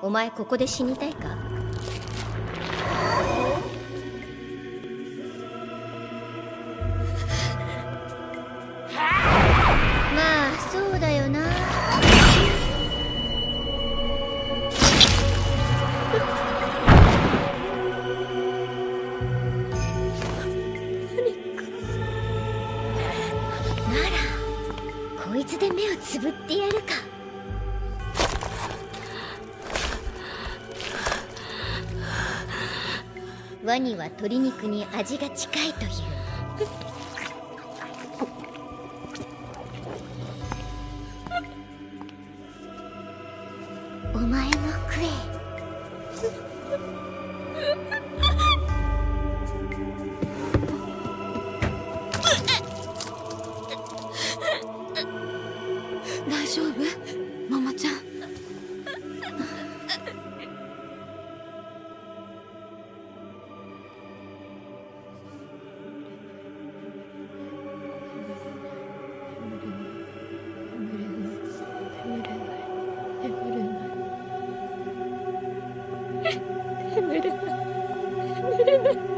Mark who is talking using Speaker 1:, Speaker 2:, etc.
Speaker 1: お前ここで死にたいか？まあそうだよな。ならこいつで目をつぶってやるか。ワニは鶏肉に味が近いという。お前も食え。
Speaker 2: 大丈夫？ママちゃん。眠れない。